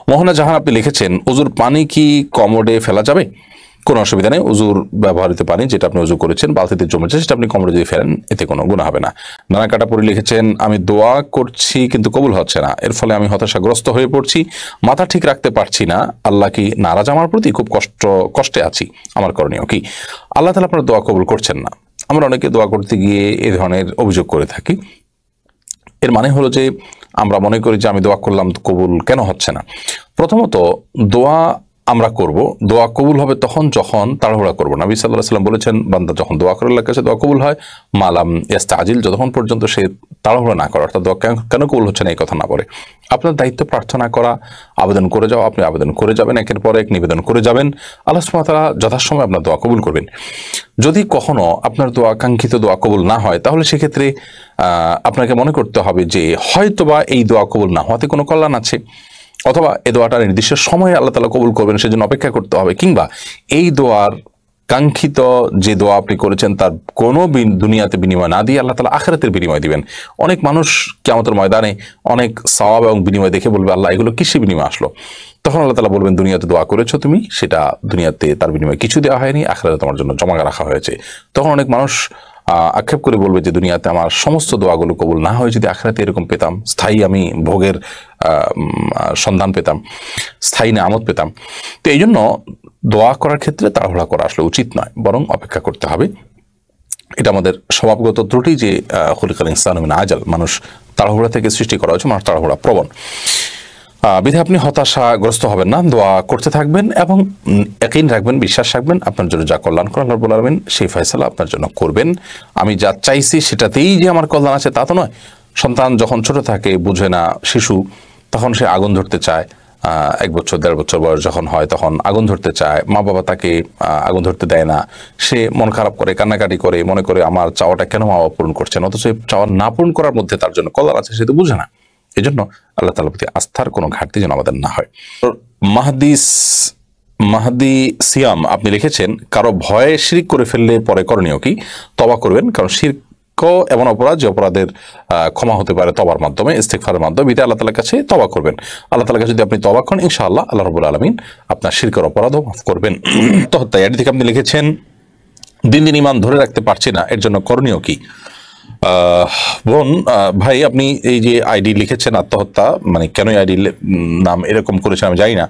মোহনা জাহান আপনি লিখেছেন, উজুর পানি কি কমোডে ফেলা যাবে? কোনো অসুবিধা নেই। উজুর ব্যবহৃত পানি যেটা আপনি উজু করেছেন বালতিতে জমেছে সেটা আপনি কমোডে যদি ফেলেন এতে কোনো গুনাহ হবে না। নানা কাটাপুরি লিখেছেন, আমি দোয়া করছি কিন্তু কবুল হচ্ছে না, এর ফলে আমি হতাশাগ্রস্ত হয়ে পড়ছি, মাথা ঠিক রাখতে পারছি না, আল্লাহ কি নারাজ আমার প্রতি? খুব কষ্টে আছি, আমার করণীয় কি? আল্লাহ তাআলা আপনার দোয়া কবুল করছেন না। আমরা অনেকে দোয়া করতে গিয়ে এই ধরনের অভিযোগ করে থাকি। এর মানে হলো যে আমরা মনে করি যে আমি দোয়া করলাম কবুল কেন হচ্ছে না। প্রথমত, দোয়া আমরা করব, দোয়া কবুল হবে তখন যখন তাড়াহুড়া করব। নবী সাল্লাল্লাহু আলাইহি ওয়াসাল্লাম বলেছেন, বান্দা যখন দোয়া করে আল্লাহর কাছে দোয়া কবুল হয়, মালাম ইয়াস্তাজিল, যতক্ষণ পর্যন্ত সে তাড়াহুড়া না করে, অর্থাৎ দোয়া কেন কবুল হচ্ছে না এই কথা না বলে। আপনার দায়িত্ব প্রার্থনা করা, আবেদন করে যাও, আপনি আবেদন করে যাবেন, একের পর এক নিবেদন করে যাবেন, আল্লাহ সুবহানাহু ওয়া তাআলা যথাসময়ে আপনার দোয়া কবুল করবেন। যদি কখনো আপনার দোয়া কাঙ্ক্ষিত দোয়া কবুল না হয়, তাহলে সেক্ষেত্রে আপনাকে মনে করতে হবে যে হয়তোবা এই দোয়া কবুল না হওয়াতে কোনো কল্যাণ আছে, অথবা এই দোয়াটা নির্দিষ্ট সময়ে আল্লাহ তাআলা কবুল করবেন সেজন্য অপেক্ষা করতে হবে, কিংবা এই দোয়ার কাঙ্ক্ষিত যে দোয়া আপনি করেছেন তার কোনো দুনিয়াতে বিনিময় না দিয়ে আল্লাহ তাআলা আখিরাতের বিনিময় দিবেন। অনেক মানুষ কিয়ামতের ময়দানে অনেক সওয়াব এবং বিনিময় দেখে বলবে, আল্লাহ এগুলো কিসের বিনিময় আসলো? তখন আল্লাহ তাআলা বলবেন, দুনিয়াতে দোয়া করেছো তুমি, সেটা দুনিয়াতে তার বিনিময়ে কিছু দেওয়া হয়নি, আখিরাতে তোমার জন্য জমা রাখা হয়েছে। তখন অনেক মানুষ আক্ষেপ করে বলবে যে দুনিয়াতে আমার সমস্ত দোয়াগুলো কবুল না হয়ে যদি আখিরাতে এরকম পেতাম, স্থায়ী আমি ভোগের সন্ধান পেতাম, স্থায়ী নেয়ামত পেতাম। তো এই জন্য দোয়া করার ক্ষেত্রে তাড়াহুড়া করা আসলে উচিত নয়, বরং অপেক্ষা করতে হবে। এটা আমাদের স্বভাবগত ত্রুটি যে খুলিকাল ইনসানু মিন আজাল, মানুষ তাড়াহুড়া থেকে সৃষ্টি করা হয়েছে, মানুষ তাড়াহুড়া প্রবণ। বিধায় আপনি হতাশাগ্রস্ত হবেন না, দোয়া করতে থাকবেন এবং ইয়াকিন রাখবেন, বিশ্বাস রাখবেন আল্লাহর জন্য যা কল্যাণ করে আল্লাহ রাব্বুল আলামিন সেই ফয়সালা আপনার জন্য করবেন। আমি যা চাইছি সেটাতেই যে আমার কল্যাণ আছে তা তো নয়। সন্তান যখন ছোট থাকে, বুঝে না, শিশু, তখন সে আগুন ধরতে চায়। 1 বছর 1.5 বছর বয়স যখন হয় তখন আগুন ধরতে চায়, মা বাবা তাকে আগুন ধরতে দেয় না, সে মন খারাপ করে, কান্নাকাটি করে, মনে করে আমার চাওয়াটা কেন মা বাবা পূরণ করছেন, অথচ এই চাওয়া না পূরণ করার মধ্যে তার জন্য কল্যাণ আছে, সে তো বুঝে না। এই জন্য আল্লাহ তাআলার প্রতি আস্থার কোনো ঘাটতি যেন আমাদের না হয়। মাহদি সিয়াম আপনি লিখেছেন, কারো ভয়ে শিরক করে ফেললে পরে করণীয় কি? তওবা করবেন, কারণ শিরক এমন অপরাধ যে অপরাধের ক্ষমা হতে পারে তওবার মাধ্যমে, ইস্তিগফারের মাধ্যমে। বিধায় আল্লাহ তাআলার কাছে তওবা করবেন। আল্লাহ তাআলার কাছে যদি আপনি তওবা করেন, ইনশাআল্লাহ আল্লাহ রাব্বুল আলামিন আপনার শিরকের অপরাধও মাফ করবেন। তো এর থেকে আপনি লিখেছেন, দিন দিন ঈমান ধরে রাখতে পারছি না, এর জন্য করণীয় কি? বোন, ভাই, আপনি এই যে আইডি লিখেছেন আত্মহত্যা, মানে কেন আইডি নাম এরকম করেছেন আমি জানি না।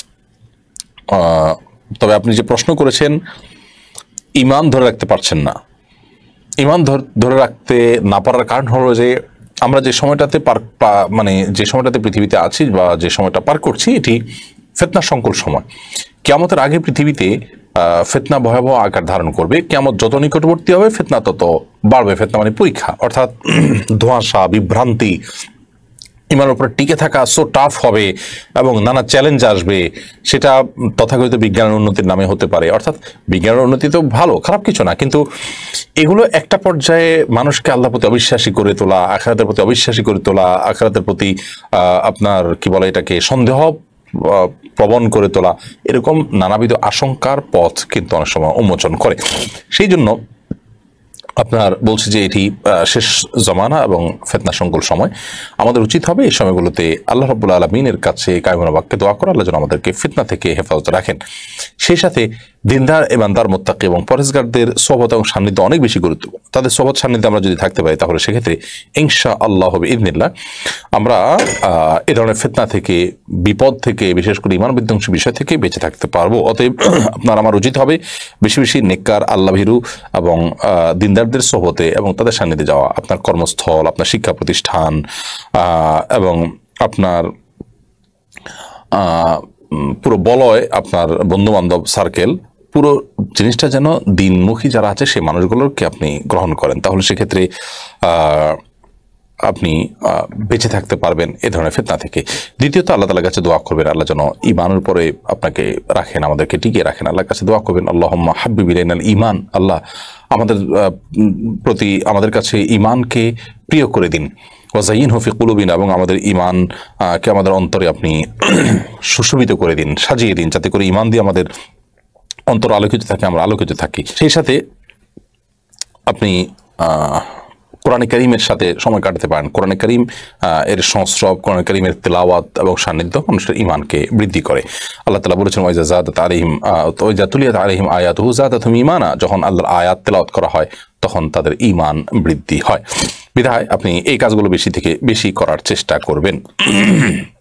তবে আপনি যে প্রশ্ন করেছেন, ঈমান ধরে রাখতে পারছেন না, ঈমান ধরে রাখতে না পারার কারণ হলো যে আমরা যে সময়টাতে যে সময়টাতে পৃথিবীতে আছি বা যে সময়টা পার করছি, এটি ফিতনা সংকুল সময়। কিয়ামতের আগে পৃথিবীতে ফিতনা ভয়াবহ আকার ধারণ করবে। কিয়ামত যত নিকটবর্তী হবে ফিতনা তত বাড়বে। ফিতনা মানে পরীক্ষা, অর্থাৎ ধোঁয়াশা, বিভ্রান্তি, ইমানের উপরে টিকে থাকা সো টাফ হবে এবং নানা চ্যালেঞ্জ আসবে। সেটা তথাকথিত বিজ্ঞানের উন্নতির নামে হতে পারে। অর্থাৎ বিজ্ঞানের উন্নতি তো ভালো, খারাপ কিছু না, কিন্তু এগুলো একটা পর্যায়ে মানুষকে আল্লাহর প্রতি অবিশ্বাসী করে তোলা, আখিরাতের প্রতি অবিশ্বাসী করে তোলা, আখিরাতের প্রতি আপনার কি বলে এটাকে সন্দেহ প্রবণ করে তোলা, এরকম নানাবিধ আশঙ্কার পথ কিন্তু অনেক সময় উন্মোচন করে। সেই জন্য আপনার বলছি যে এটি শেষ জমানা এবং ফিতনা সংকুল সময়। আমাদের উচিত হবে এই সময়গুলোতে আল্লাহ রাব্বুল আলামিনের কাছে কায়মুনা বাক্যে দোয়া করা, আল্লাহ যেন আমাদেরকে ফিতনা থেকে হেফাজত রাখেন। সেই সাথে দিনদার, ইমানদার, মুত্তাকি এবং পরহেজগারদের সোহবত এবং সান্নিধ্য অনেক বেশি গুরুত্বপূর্ণ। তাদের সোহবত সান্নিধ্যে আমরা যদি থাকতে পারি, তাহলে সেক্ষেত্রে ইনশাআল্লাহ বিইذনিল্লাহ আমরা এ ধরনের ফিতনা থেকে, বিপদ থেকে, বিশেষ করে ঈমান বিধ্বংসী বিষয় থেকে বেঁচে থাকতে পারবো। অতএব আপনার আমার উচিত হবে বেশি বেশি নেককার, আল্লাহভীরু এবং দিনদারদের সোহবতে এবং তাদের সান্নিধ্যে যাওয়া। আপনার কর্মস্থল, আপনার শিক্ষা প্রতিষ্ঠান এবং আপনার পুরো বলয়, আপনার বন্ধু-বান্ধব সার্কেল, পুরো জিনিসটা যেন দিনমুখী যারা আছে সেই মানুষগুলোকে আপনি গ্রহণ করেন। তাহলে সেক্ষেত্রে আপনি বেঁচে থাকতে পারবেন এ ধরনের ফিতনা থেকে। দ্বিতীয়ত, আল্লাহ তাআলার কাছে দোয়া করবেন আল্লাহ যেন ঈমানের উপরে আপনাকে রাখেন, আমাদেরকে টিকিয়ে রাখেন। আল্লাহর কাছে দোয়া করবেন, আল্লাহুম্মা হাব্বিব ইলাইনাল ঈমান, আল্লাহ আমাদের কাছে ঈমানকে প্রিয় করে দিন। ওয়াজাইয়িনহু ফি কুলুবিনা, এবং আমাদের ঈমানকে আমাদের অন্তরে আপনি সুশোভিত করে দিন, সাজিয়ে দিন, যাতে করে ঈমান দিয়ে আমাদের অন্তর আলোকিত থাকে, আমরা আলোকিত থাকি। সেই সাথে আপনি কোরআনে কারীমের সাথে সময় কাটাতে পারেন। কোরআনে কারীম এর সংস্রব, কোরআনে কারীমের তেলাওয়াত এবং সান্নিধ্য মানুষের ঈমানকে বৃদ্ধি করে। আল্লাহ তাআলা বলেছেন ওয়াইজা যাদাত আলাইহিম ওয়াইজা তুলিয়াত আলাইহিম আয়াতুহু যাদাতহুম ঈমানা, যখন আল্লাহর আয়াত তেলাওয়াত করা হয় তখন তাদের ঈমান বৃদ্ধি হয়। বিধায় আপনি এই কাজগুলো বেশি থেকে বেশি করার চেষ্টা করবেন।